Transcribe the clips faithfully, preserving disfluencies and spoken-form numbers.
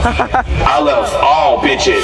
I love all bitches.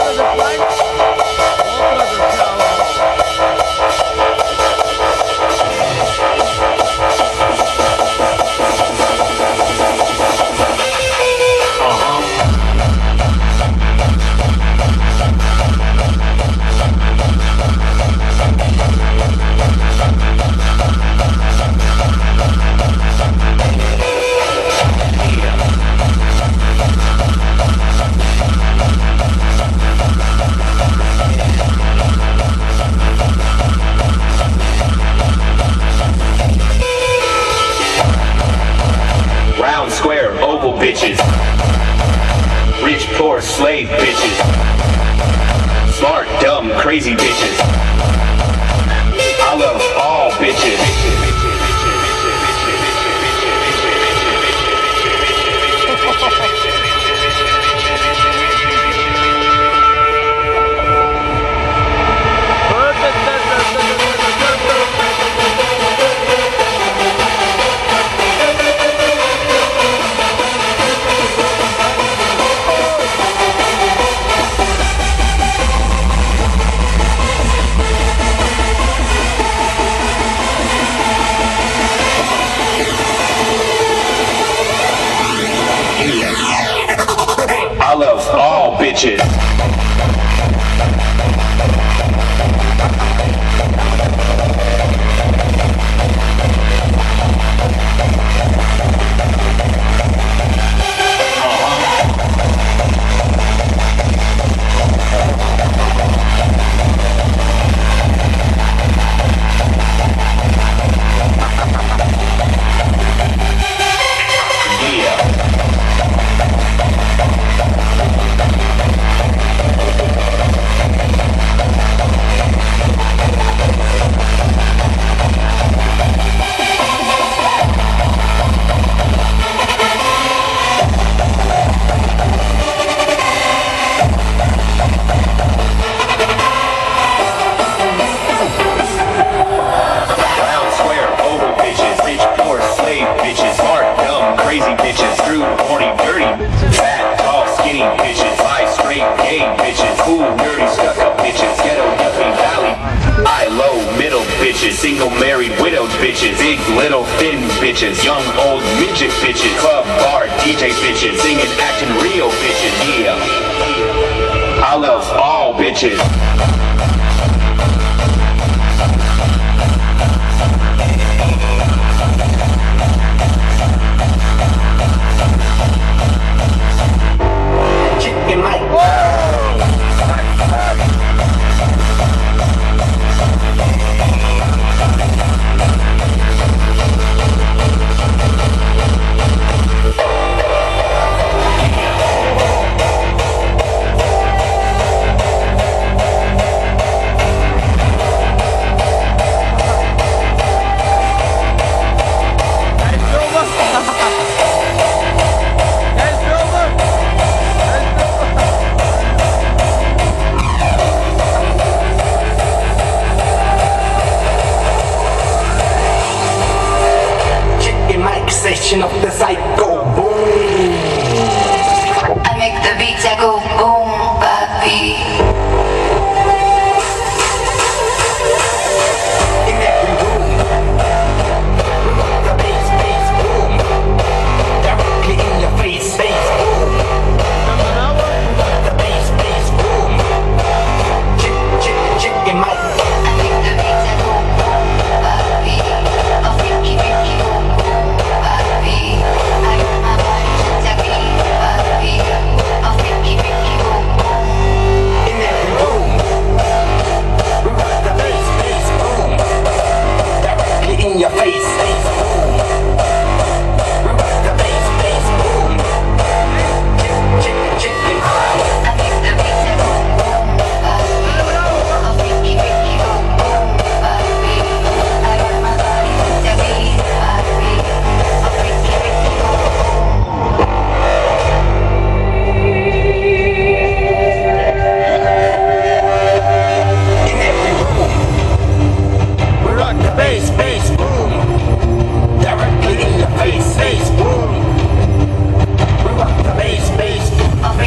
Round, square, oval bitches. Rich, poor, slave bitches. Smart, dumb, crazy bitches. I love all bitches. I love all bitches. Bitches, smart, dumb, crazy bitches, screwed, horny, dirty, fat, tall, skinny bitches, bi, straight, gay bitches, cool, nerdy, stuck-up bitches, ghetto, yuppie, valley, high, low, middle bitches, single, married, widowed bitches, big, little, thin bitches, young, old, midget bitches, club, bar, D J bitches, singing, acting, real bitches, yeah. I love all bitches. Of the psycho boom. I make the beats that go boom, papi. In every room, the bass, bass, boom. Directly in your face, bass, boom. The bass, bass, boom. Chick, chick, chicken mic. I make the beats that go boom, papi. A freaky, freaky boom, boom, papi. I got my body just like me, papi. A freaky, freaky boom, boom. In every room, the bass, bass, boom. Directly in your face, bass, boom. The bass, bass, boom. Chick, chick, chicken mic. I make the beats that go boom, papi. A freaky, freaky boom, boom, papi. I got my body just like me, papi. A freaky, freaky boom, boom. In every room, we rock the bass, bass, boom. Directly in your face, bass, boom. We rock the bass, bass, boom.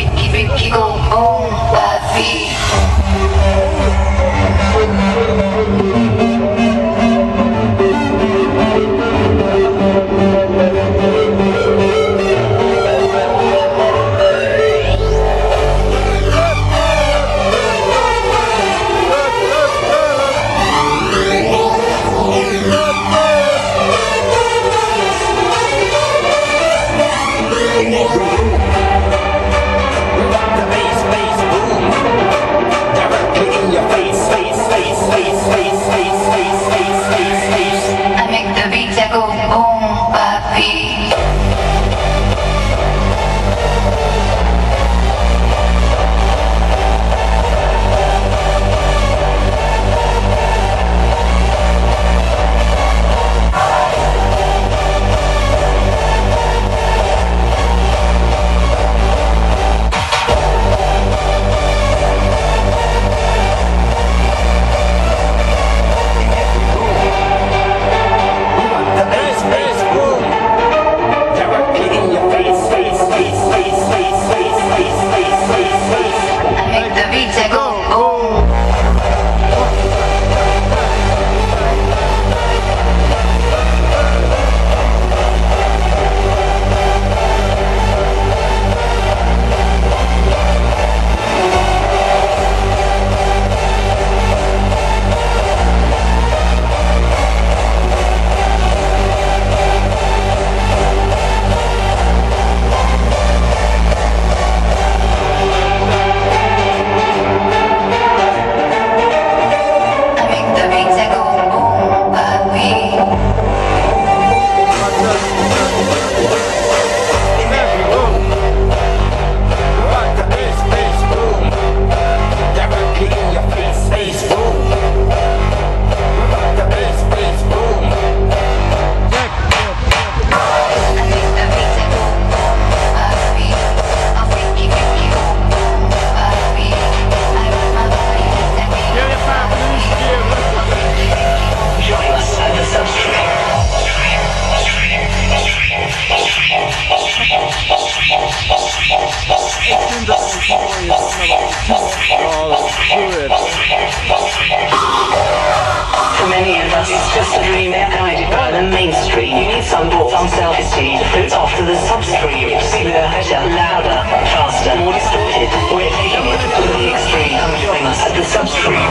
of us is just a dream guided by the mainstream. You need some balls, some self-esteem to float off to the substream. Bigger, better, louder, faster, more distorted. We're taking it to the extreme. Come join us at the substream.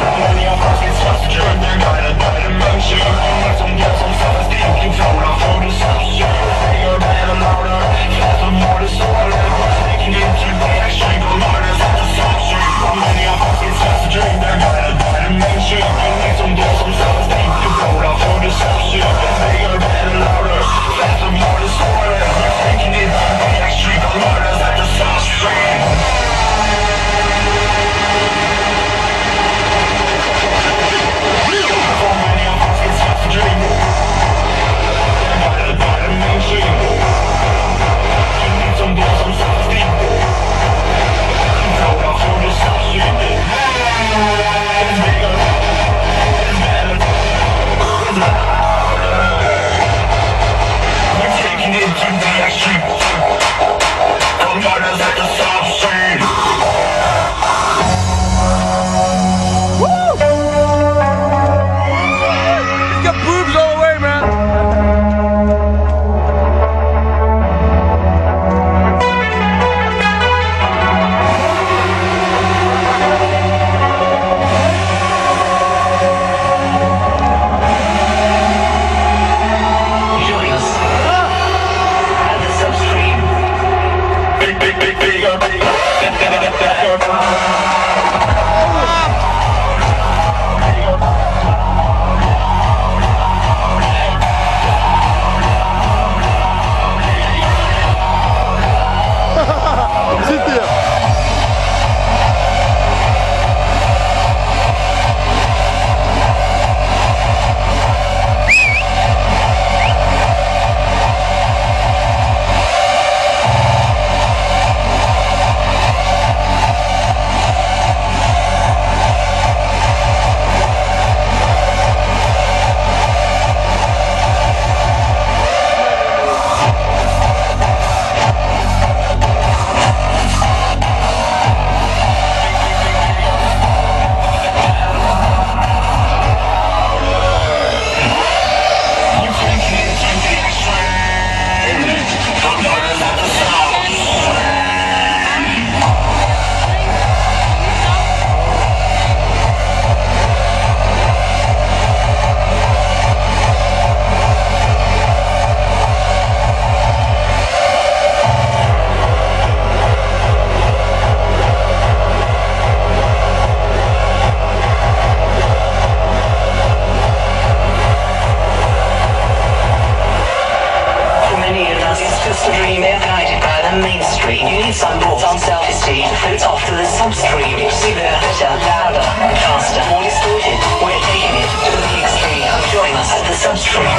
Mainstream, you need some balls, some self-esteem to float off to the substream. Bigger, better, louder, faster, more distorted. We're taking it to the extreme. Come join us at the substream.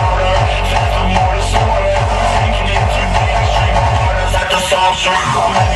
Substream.